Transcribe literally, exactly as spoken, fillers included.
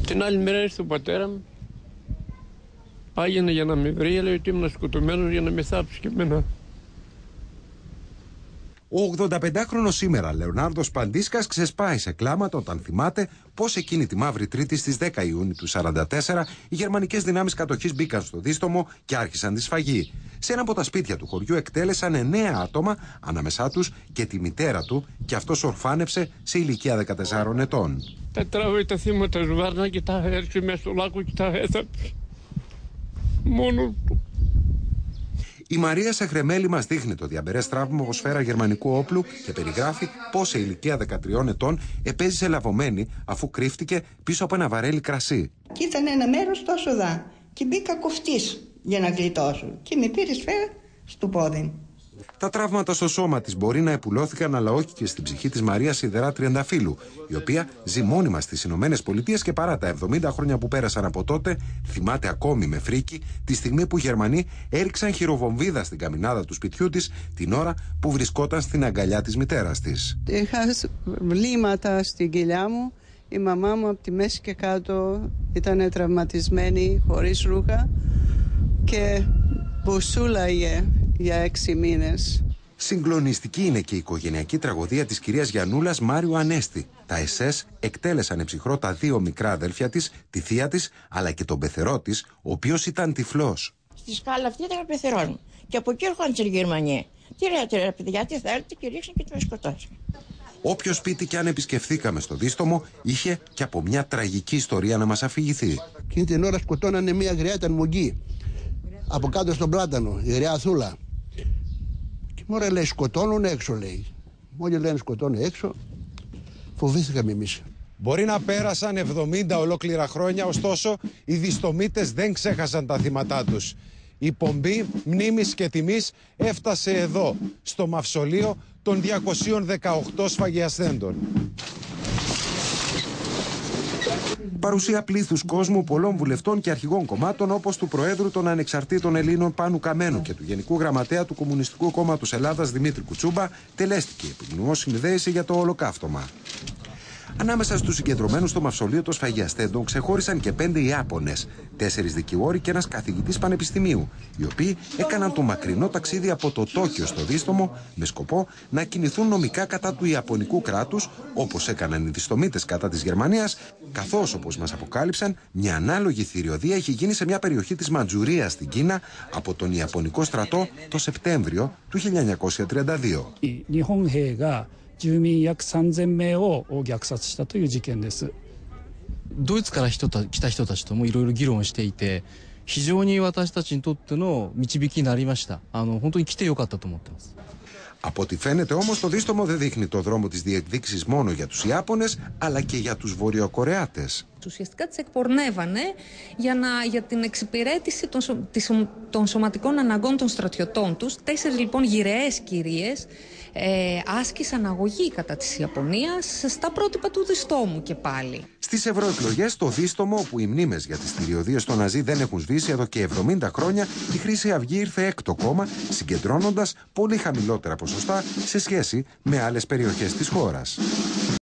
Την άλλη μέρα ήρθε ο πατέρα μου. Πάγαινε για να με βρει, λέει ότι ήμουν σκοτωμένος για να με θάψει και εμένα. Ο ογδονταπεντάχρονος σήμερα, Λεωνάρδος Παντίσκας, ξεσπάει σε κλάματα όταν θυμάται πως εκείνη τη Μαύρη Τρίτη στις δέκα Ιουνίου του σαράντα τέσσερα οι γερμανικές δυνάμεις κατοχής μπήκαν στο Δίστομο και άρχισαν τη σφαγή. Σε ένα από τα σπίτια του χωριού εκτέλεσαν εννέα άτομα, ανάμεσά τους και τη μητέρα του, και αυτός ορφάνεψε σε ηλικία δεκατεσσάρων ετών. Τα τράβει τα θύματα ζουβάρνα και τα έρθει μέσα στο λάκκο και τα έθαψε. Μόνο του. Η Μαρία Σεχρεμέλη μας δείχνει το διαμπερές τραύμα από σφαίρα γερμανικού όπλου και περιγράφει πως σε ηλικία δεκατριών ετών επέζησε λαβωμένη αφού κρύφτηκε πίσω από ένα βαρέλι κρασί. Και ήταν ένα μέρος τόσο δά και μπήκα κοφτής για να γλιτώσω και με πήρε σφαίρα στο πόδι. Τα τραύματα στο σώμα της μπορεί να επουλώθηκαν, αλλά όχι και στην ψυχή της Μαρίας Σιδερά Τριανταφύλου, η οποία ζει μόνιμα στις Ηνωμένες Πολιτείες και παρά τα εβδομήντα χρόνια που πέρασαν από τότε, θυμάται ακόμη με φρίκη τη στιγμή που οι Γερμανοί έριξαν χειροβομβίδα στην καμινάδα του σπιτιού της την ώρα που βρισκόταν στην αγκαλιά της μητέρας της. Είχα βλήματα στην κοιλιά μου. Η μαμά μου από τη μέση και κάτω ήταν τραυματισμένη, χωρίς ρούχα και μπουσούλαγε για έξι μήνες. Συγκλονιστική είναι και η οικογενειακή τραγωδία της κυρίας Γιαννούλας Μάριου Ανέστη. Τα ες ες εκτέλεσαν εψυχρό τα δύο μικρά αδέλφια της, τη θεία της, αλλά και τον πεθερό της, ο οποίος ήταν τυφλός. Στη σκάλα αυτή ήταν ο πεθερός μου. Και από εκεί έρχονταν οι Γερμανοί. Τι λέτε, ρε παιδιά, τι θέλετε, και ρίξαν και το σκοτώσαν. Όποιο σπίτι και αν επισκεφθήκαμε στο Δίστομο, είχε και από μια τραγική ιστορία να μας αφηγηθεί. Εκείνη την ώρα σκοτώνανε μια γριά τανμογγί. Από κάτω στον πλάτανο, η γριά Θούλα. Και μωρέ, λέει, σκοτώνουν έξω, λέει. Μόλι λένε σκοτώνουν έξω, φοβήθηκαμε εμείς. Μπορεί να πέρασαν εβδομήντα ολόκληρα χρόνια, ωστόσο οι διστομίτες δεν ξέχασαν τα θύματά τους. Η πομπή μνήμης και τιμής έφτασε εδώ, στο μαυσολείο των διακοσίων δεκαοκτώ σφαγιασθέντων. Παρουσία πλήθους κόσμου, πολλών βουλευτών και αρχηγών κομμάτων, όπως του Προέδρου των Ανεξαρτήτων Ελλήνων Πάνου Καμένου και του Γενικού Γραμματέα του Κομμουνιστικού Κόμματος Ελλάδας Δημήτρη Κουτσούμπα, τελέστηκε η επιμνημόσυνη για το Ολοκαύτωμα. Ανάμεσα στους συγκεντρωμένους στο μαυσολείο των σφαγιαστέντων ξεχώρισαν και πέντε Ιάπωνες, τέσσερις δικηγόροι και ένας καθηγητής πανεπιστημίου, οι οποίοι έκαναν το μακρινό ταξίδι από το Τόκιο στο Δίστομο με σκοπό να κινηθούν νομικά κατά του Ιαπωνικού κράτους, όπως έκαναν οι διστομίτες κατά της Γερμανίας, καθώς, όπως μας αποκάλυψαν, μια ανάλογη θηριωδία έχει γίνει σε μια περιοχή της Μαντζουρίας στην Κίνα από τον Ιαπωνικό στρατό το Σεπτέμβριο του χίλια εννιακόσια τριάντα δύο. 住民約さんぜんめいを虐殺したという事件です。ドイツから人た来た人たちともいろいろ議論していて、非常に私たちにとっての導きになりました。あの本当に来てよかったと思ってます。 Από ό,τι φαίνεται όμως το Δίστομο δεν δείχνει το δρόμο της διεκδίκησης μόνο για τους Ιάπωνες, αλλά και για τους Βορειοκορεάτες. Ουσιαστικά τις εκπορνεύανε για, να, για την εξυπηρέτηση των, σω, της, των σωματικών αναγκών των στρατιωτών τους. Τέσσερις λοιπόν γυραιές κυρίες ε, άσκησαν αγωγή κατά της Ιαπωνίας στα πρότυπα του Διστόμου και πάλι. Στις ευρωεκλογές το Δίστομο, όπου οι μνήμες για τις θηριωδίες των Ναζί δεν έχουν σβήσει εδώ και εβδομήντα χρόνια, η Χρυσή Αυγή ήρθε έκτο κόμμα, συγκεντρώνοντας πολύ χαμηλότερα ποσοστά σε σχέση με άλλες περιοχές της χώρας.